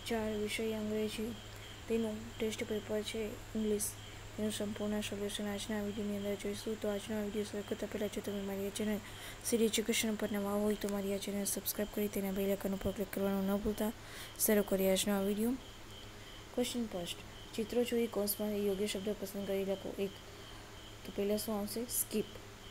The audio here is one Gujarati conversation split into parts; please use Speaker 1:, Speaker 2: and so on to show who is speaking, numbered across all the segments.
Speaker 1: 4 વિષય અંગ્રેજી, તેનું ટેસ્ટ પેપર છે ઇંગ્લિશ, તેનું સંપૂર્ણ સોલ્યુશન આજના વિડીયોની અંદર જોઈશું. તો આજનો વિડીયો શરૂ કરતાં પહેલાં જો તમે મારી આ ચેનલ સિરી એજ્યુકેશન પર નવા હોય તો મારી આ ચેનલ સબસ્ક્રાઈબ કરી તેના બેલ આઇકન ઉપર ક્લિક કરવાનું ન ભૂલતા. શરૂ કરીએ આજનો આ વિડીયો. ક્વેશ્ચન ફર્સ્ટ, ચિત્રો જોઈ કૌંસમાંથી યોગ્ય શબ્દ પસંદ કરી લખો. 1 તો પહેલાં શું આવશે? સ્કીપ.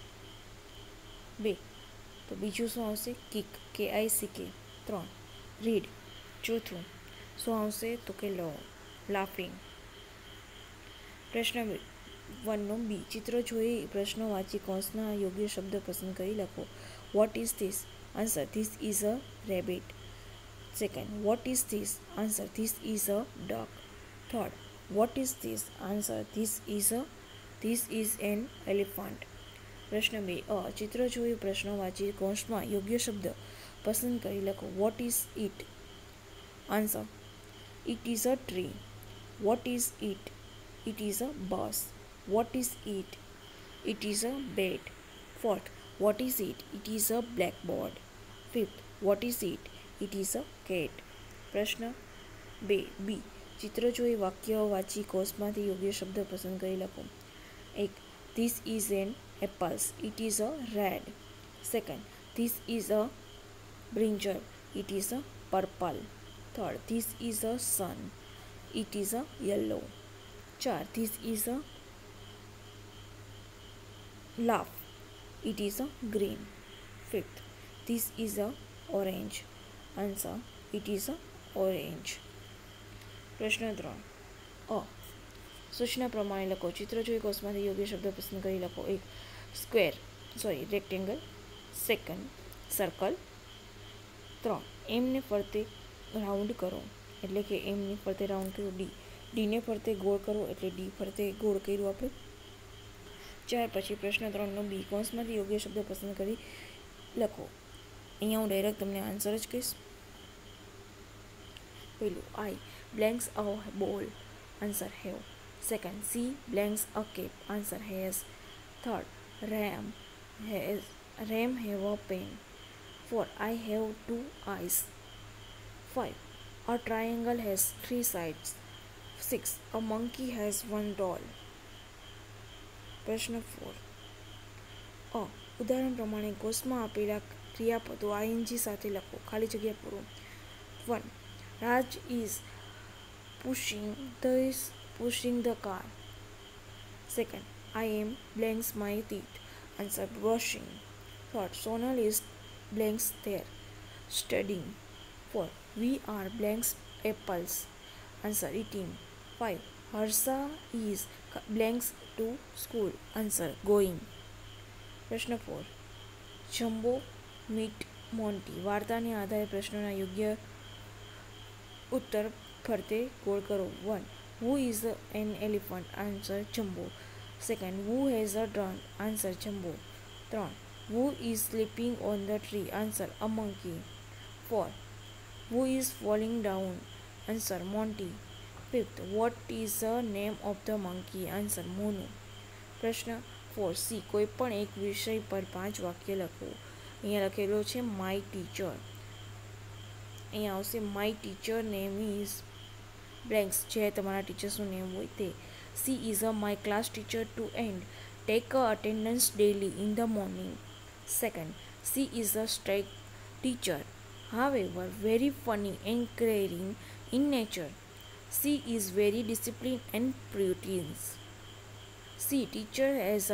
Speaker 1: 2 તો બીજું શું આવશે? Kick, KICK. 3 રીડ. ચોથું શું આવશે? તો કે લાફિંગ. પ્રશ્ન 1 બી, ચિત્રો જોઈ પ્રશ્નો વાંચી કૌંસના યોગ્ય શબ્દ પસંદ કરી લખો. What is this? Answer, this is a rabbit. Second, what is this? Answer, this is a duck. Third, what is this? Answer, this is an elephant. પ્રશ્ન 2 ચિત્ર જોઈ પ્રશ્નો વાંચી કૌંસમાં યોગ્ય શબ્દ પસંદ કરી લખો. What is it? Answer, it is a tree. What is it? It is a bus. What is it? It is a bed. Fourth, what is it? It is a blackboard. Fifth, what is it? It is a cat. પ્રશ્ન 2 બી, ચિત્ર જોઈ વાક્ય વાંચી કૌંસમાંથી યોગ્ય શબ્દ પસંદ કરી લખો. 1 This is an apple. It is a red. Second, this is a brinjal. It is a purple. Third, this is a sun. It is a yellow. 4 This is a laugh. It is a green. 5th, this is a orange. Answer, it is a orange. પ્રશ્ન 3 સૂચના પ્રમાણે લખો. ચિત્ર જોઈ કૌંસમાંથી યોગ્ય શબ્દ પસંદ કરી લખો. 1 રેક્ટેંગલ. Second, circle. 3 એમને ફરતે રાઉન્ડ કરો, એટલે કે એમની ફરતે રાઉન્ડ કર્યું. ડીને ફરતે ગોળ કરો, એટલે ડી ફરતે ગોળ કર્યું આપણે. 4 પછી પ્રશ્ન 3 બી, કૌંસમાંથી યોગ્ય શબ્દ પસંદ કરી લખો. અહીંયા હું ડાયરેક્ટ તમને આન્સર જ કહીશ. પહેલું, આઈ blanks a ball. Answer, have. Second, she blanks a cap. Answer, has. Third, Ram have a pen. 4 I have 2 eyes. 5 a triangle has 3 sides. 6 a monkey has 1 doll. પ્રશ્ન 4 ઉદાહરણ પ્રમાણે કૌંસમાં આપેલા ક્રિયાપદો ING સાથે લખો. ખાલી જગ્યા પૂરો. 1 Raj is pushing the car. Second, I am blanks my teeth. Answer, brushing. Third, Sonal is blanks there, studying. 4 we are blanks apples. Answer, eating. 5 Harsha is blanks to school. Answer, going. પ્રશ્ન 4 જમ્બો મીટ મોન્ટી. વાર્તાને આધારે પ્રશ્નોના યોગ્ય ઉત્તર ફરતે ગોળ કરો. 1 Who is an elephant? Answer, Jumbo. Second, who has a trunk? Answer, Jumbo. 3 Who is sleeping on the tree? Answer, a monkey. 4 Who is falling down? Answer, Monty. 5th, what is the name of the monkey? Answer, Monu. પ્રશ્ન 4C, કોઈ પણ એક વિષય પર 5 વાક્ય લખો. અહીંયા લખેલો છે માય ટીચર. અહીંયા આવશે my teacher name is blanks, જે તમારા ટીચર્સનું નેમ હોય તે. She is a my class teacher to and take a attendance daily in the morning. Second, she is a strict teacher, however very funny and caring in nature. She is very disciplined and prudent. She teaches as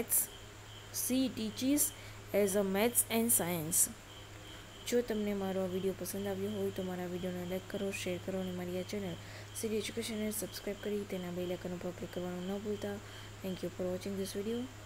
Speaker 1: a maths and science. જો તમને મારો આ વિડીયો પસંદ આવ્યો હોય તો મારા વિડીયોને લાઈક કરો, શેર કરો અને મારી આ ચેનલ સિરી એજ્યુકેશનને સબસ્ક્રાઈબ કરી તેના બેલ આઇકન ઉપર ક્લિક કરવાનું ન ભૂલતા. Thank you for watching this video.